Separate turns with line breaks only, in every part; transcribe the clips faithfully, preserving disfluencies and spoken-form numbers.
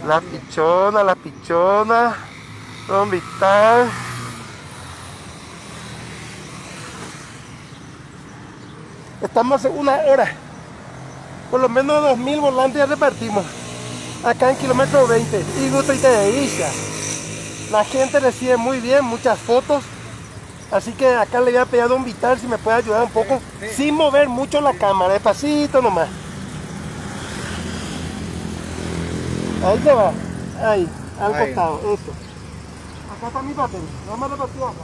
La pichona, la pichona. ¿Dónde está? Estamos hace una hora. Por lo menos dos mil volantes ya repartimos. Acá en kilómetro veinte. Y gusto y te dedica. La gente recibe muy bien, muchas fotos. Así que acá le voy a pedir a Don Vital si me puede ayudar un poco. Sí, sí. Sin mover mucho la cámara. Despacito nomás. Ahí se va. Ahí. Al Ahí. Costado. Eso. Acá está mi papel. Vamos a repartir acá.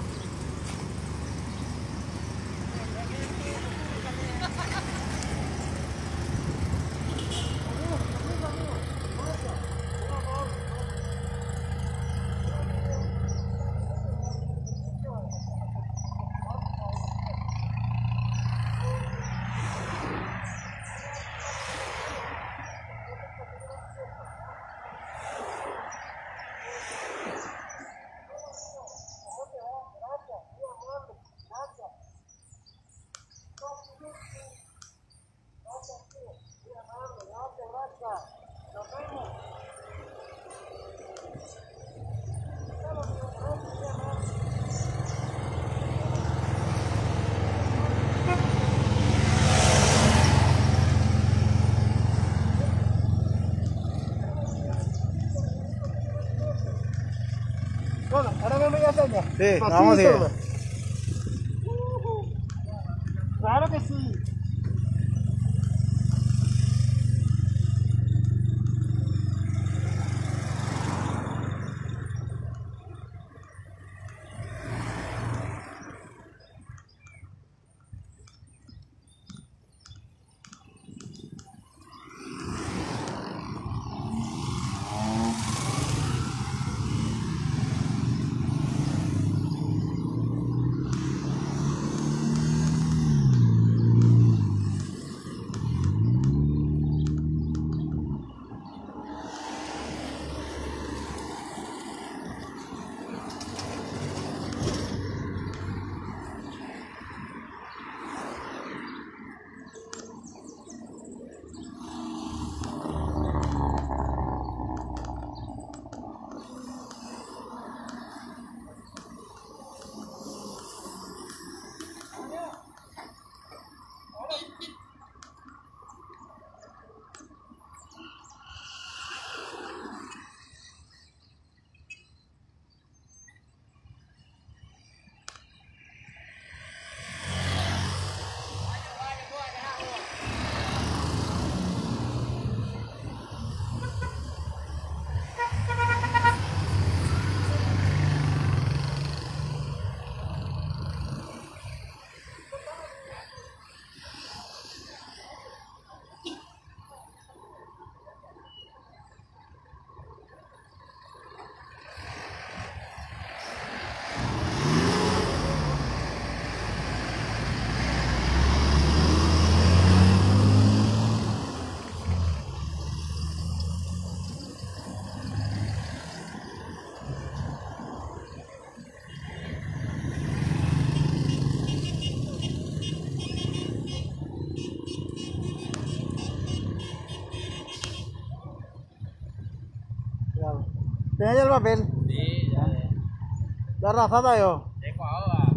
Bueno, ahora me voy a hacer ya. Sí, vamos a ir. Claro que sí. ¿Tienes ya el papel?
Sí, ya.
¿La rafada yo?
Tengo ahora.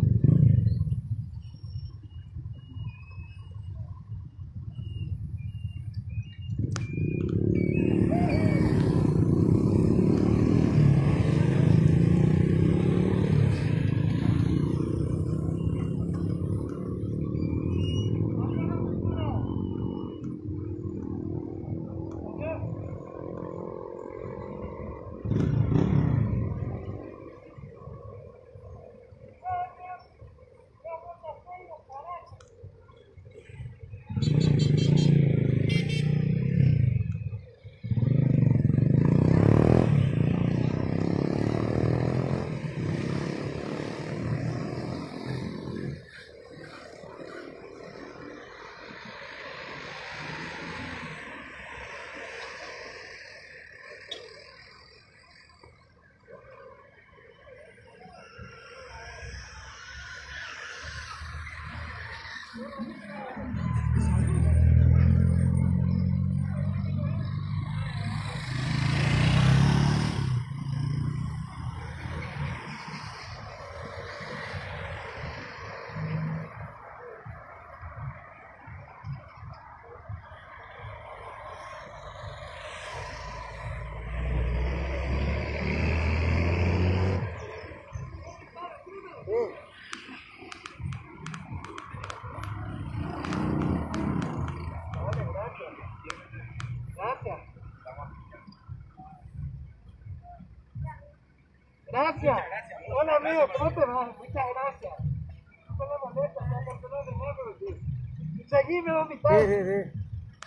gracias. Hola amigo, ¿cómo te va? Muchas gracias. No me molesta, ya que no de nuevo. Seguime, ¿dónde estás?
Sí, sí, sí.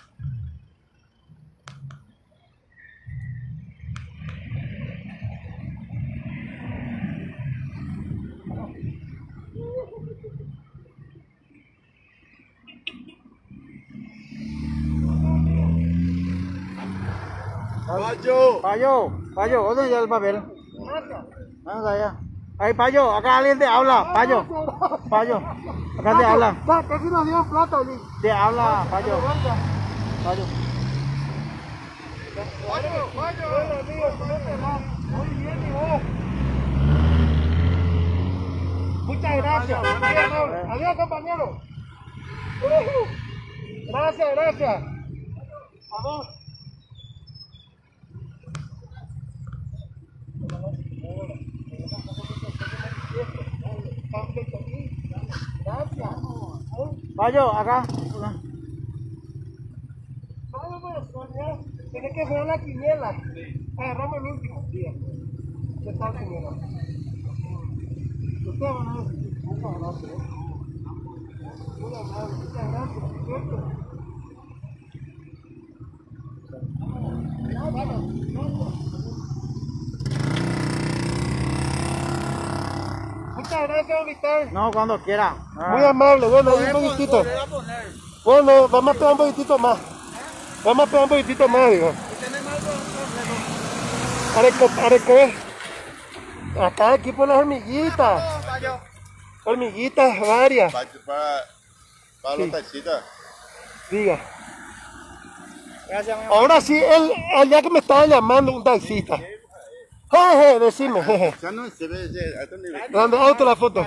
Payo.
Payo, Payo, ¿dónde está el papel? ¿Dónde está allá? Ahí, Payo, acá alguien te habla, Payo. Payo, acá te habla.
Casi nos dio plata, Oli.
Te habla, Payo. Payo.
Payo, Payo. Hola amigo, ¿cómo te va? Muy bien, ¿y vos? Muchas gracias. Muy amable. Adiós, compañero. Uh, Gracias, gracias. Vamos. Gracias.
Payo, acá.
Vamos, Sonia. Tienes que jugar la quiniela. Agarramos el último día. ¿Qué tal, señora? Usted va a ver. Muchas gracias. Muy amable, muchas gracias. ¿Cierto? Muchas gracias, Víctor.
No, cuando quiera. Ah.
Muy amable, bueno, un poquitito. Bueno, vamos a pegar un poquitito más. Vamos a pegar un poquitito más, digo. A reco- a recoger. Acá aquí por las hormiguitas. Hormiguitas varias.
Para, para, para
Sí.
los taxistas.
Diga.
Gracias, mi amor.
Ahora sí, él, allá que me estaba llamando un taxista. Jeje, decime, jeje.
Ya no se ve ese- a este nivel.
¿Dónde auto la foto?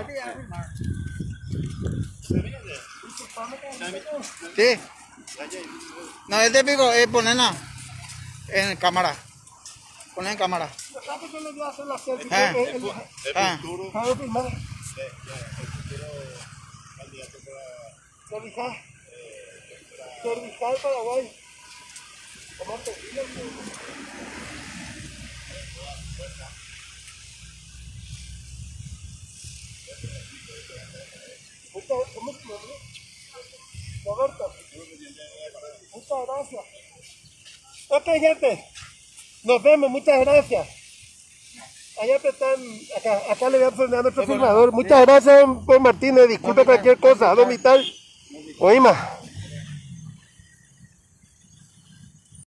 Sí. No, es de pico, es ponerla en cámara. Poner en cámara.
¿Sabes que yo le voy a hacer la selfie?
Ah.
El- el- el-
El
Ah.
futuro.
¿Puedo filmar?
de- de- el futuro candidato para.
Cervical. Cervical Paraguay. ¿Cómo te digo? Muchas- ¿Cómo se llama? Roberto. Muchas gracias. Ok, gente. Nos vemos, muchas gracias. Allá te están, acá, acá le voy a poner a nuestro filmador. Muchas gracias, don Martínez. Disculpe cualquier cosa. ¿Dónde está? Oíme.